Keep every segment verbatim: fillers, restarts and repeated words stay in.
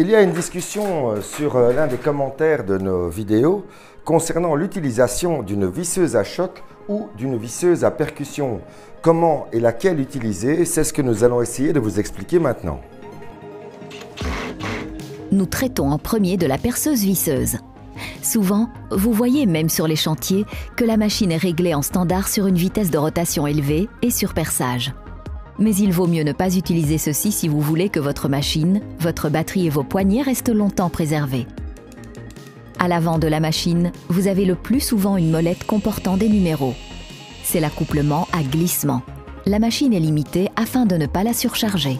Il y a une discussion sur l'un des commentaires de nos vidéos concernant l'utilisation d'une visseuse à choc ou d'une visseuse à percussion. Comment et laquelle utiliser, c'est ce que nous allons essayer de vous expliquer maintenant. Nous traitons en premier de la perceuse visseuse. Souvent, vous voyez même sur les chantiers que la machine est réglée en standard sur une vitesse de rotation élevée et sur perçage. Mais il vaut mieux ne pas utiliser ceci si vous voulez que votre machine, votre batterie et vos poignées restent longtemps préservés. À l'avant de la machine, vous avez le plus souvent une molette comportant des numéros. C'est l'accouplement à glissement. La machine est limitée afin de ne pas la surcharger.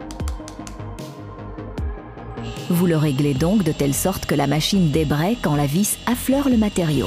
Vous le réglez donc de telle sorte que la machine débraye quand la vis affleure le matériau.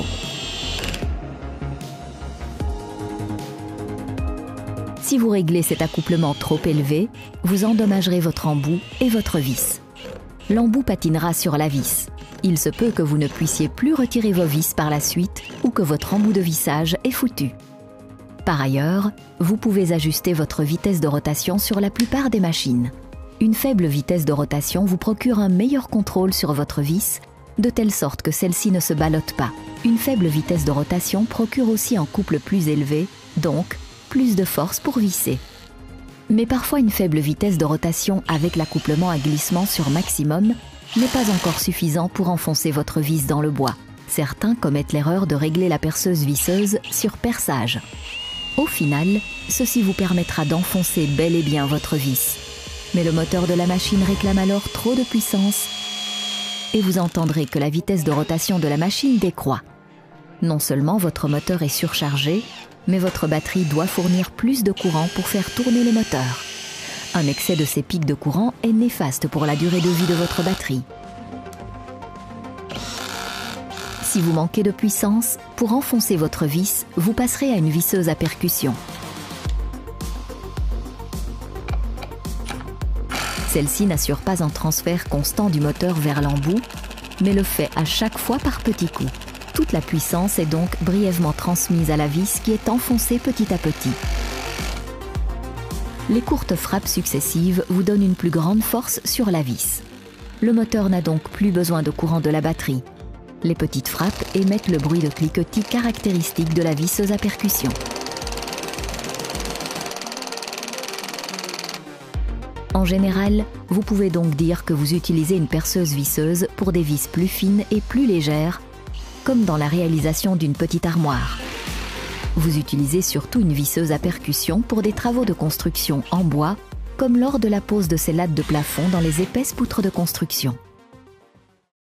Si vous réglez cet accouplement trop élevé, vous endommagerez votre embout et votre vis. L'embout patinera sur la vis. Il se peut que vous ne puissiez plus retirer vos vis par la suite ou que votre embout de vissage est foutu. Par ailleurs, vous pouvez ajuster votre vitesse de rotation sur la plupart des machines. Une faible vitesse de rotation vous procure un meilleur contrôle sur votre vis, de telle sorte que celle-ci ne se ballotte pas. Une faible vitesse de rotation procure aussi un couple plus élevé, donc plus de force pour visser. Mais parfois une faible vitesse de rotation avec l'accouplement à glissement sur maximum n'est pas encore suffisant pour enfoncer votre vis dans le bois. Certains commettent l'erreur de régler la perceuse visseuse sur perçage. Au final, ceci vous permettra d'enfoncer bel et bien votre vis. Mais le moteur de la machine réclame alors trop de puissance et vous entendrez que la vitesse de rotation de la machine décroît. Non seulement votre moteur est surchargé, mais votre batterie doit fournir plus de courant pour faire tourner le moteur. Un excès de ces pics de courant est néfaste pour la durée de vie de votre batterie. Si vous manquez de puissance, pour enfoncer votre vis, vous passerez à une visseuse à percussion. Celle-ci n'assure pas un transfert constant du moteur vers l'embout, mais le fait à chaque fois par petits coups. Toute la puissance est donc brièvement transmise à la vis qui est enfoncée petit à petit. Les courtes frappes successives vous donnent une plus grande force sur la vis. Le moteur n'a donc plus besoin de courant de la batterie. Les petites frappes émettent le bruit de cliquetis caractéristique de la visseuse à percussion. En général, vous pouvez donc dire que vous utilisez une perceuse visseuse pour des vis plus fines et plus légères, comme dans la réalisation d'une petite armoire. Vous utilisez surtout une visseuse à percussion pour des travaux de construction en bois, comme lors de la pose de ces lattes de plafond dans les épaisses poutres de construction.